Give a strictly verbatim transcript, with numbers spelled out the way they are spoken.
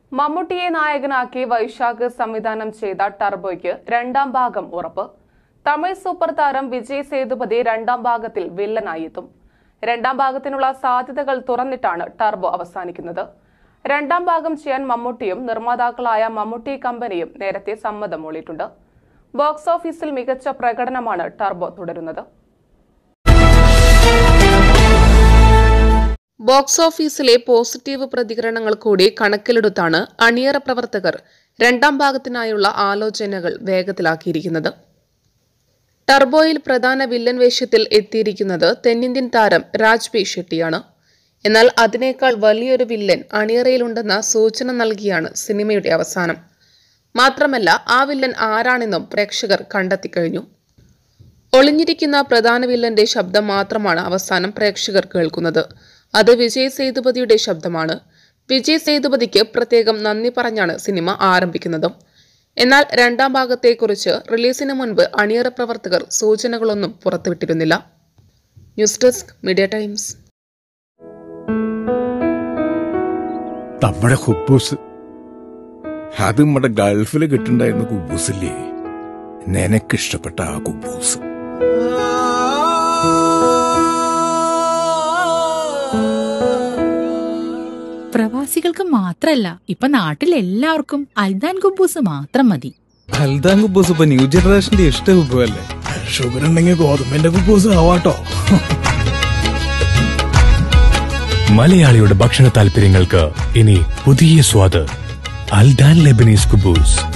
മമ്മൂട്ടിയെ നായകനാക്കി വൈശാഖ് സംവിധാനം ചെയ്ത ടർബോയ്ക്ക് രണ്ടാം ഭാഗം ഉറപ്പ്. തമിഴ് സൂപ്പർ താരം വിജയ് സേതുപതി രണ്ടാം ഭാഗത്തിൽ വില്ലനായി എത്തും. രണ്ടാം ഭാഗത്തിനുള്ള സാധ്യതകൾ തുറന്നിട്ടാണ് ടർബോ അവസാനിക്കുന്നത്. രണ്ടാം ഭാഗം ചെയ്യാൻ മമ്മൂട്ടിയും നിർമ്മാതാക്കളായ മമ്മൂട്ടി കമ്പനിയും നേരത്തെ സമ്മതം മൂളിയിട്ടുണ്ട്. ബോക്സ് ഓഫീസിൽ മികച്ച പ്രകടനമാണ് ടർബോ തുടരുന്നത്. ബോക്സ് ഓഫീസിലെ പോസിറ്റീവ് പ്രതികരണങ്ങൾ കൂടി കണക്കിലെടുത്താണ് അണിയറ പ്രവർത്തകർ രണ്ടാം ഭാഗത്തിനായുള്ള ആലോചനകൾ വേഗത്തിലാക്കിയിരിക്കുന്നത്. ടർബോയിൽ പ്രധാന വില്ലൻ വേഷത്തിൽ എത്തിയിരിക്കുന്നത് തെന്നിന്ത്യൻ താരം രാജ് പി ഷെട്ടിയാണ്. എന്നാൽ അതിനേക്കാൾ വലിയൊരു വില്ലൻ അണിയറയിലുണ്ടെന്ന സൂചന നൽകിയാണ് സിനിമയുടെ അവസാനം. മാത്രമല്ല, ആ വില്ലൻ ആരാണെന്നും പ്രേക്ഷകർ കണ്ടെത്തിക്കഴിഞ്ഞു. ഒളിഞ്ഞിരിക്കുന്ന പ്രധാന വില്ലന്റെ ശബ്ദം മാത്രമാണ് അവസാനം പ്രേക്ഷകർ കേൾക്കുന്നത്. അത് വിജയ് സേതുപതിയുടെ ശബ്ദമാണ്. വിജയ് സേതുപതിക്ക് പ്രത്യേകം നന്ദി പറഞ്ഞാണ് സിനിമ ആരംഭിക്കുന്നത്. എന്നാൽ രണ്ടാം ഭാഗത്തെക്കുറിച്ച് റിലീസിന് മുൻപ് അണിയറ പ്രവർത്തകർ സൂചനകളൊന്നും പുറത്തുവിട്ടിരുന്നില്ല. News desk media times. നമ്മുടെ കുബൂസ് അത് നമ്മുടെ ഗൾഫിൽ കിട്ടുണ്ടായിരുന്ന കുബൂസില്ലേ, നിനക്കിഷ്ടപ്പെട്ട ആ കുബൂസ്. പ്രവാസികൾക്ക് മാത്രല്ല, ഇപ്പൊ നാട്ടിലെല്ലാവർക്കും അൽദാൻ കുബൂസ് മാത്രം മതി. അൽദാൻ കുബൂസ് ഇപ്പൊ ന്യൂ ജനറേഷന്റെ ഇഷ്ട കുബുവല്ലേ. ഷുഗർ ഉണ്ടെങ്കിൽ ഗോതമ്പിന്റെ കുബൂസ് ആവാട്ടോ. മലയാളിയുടെ ഭക്ഷണ താല്പര്യങ്ങൾക്ക് ഇനി പുതിയ സ്വാദ്. അൽദാൻ ലെബനീസ് കുബൂസ്.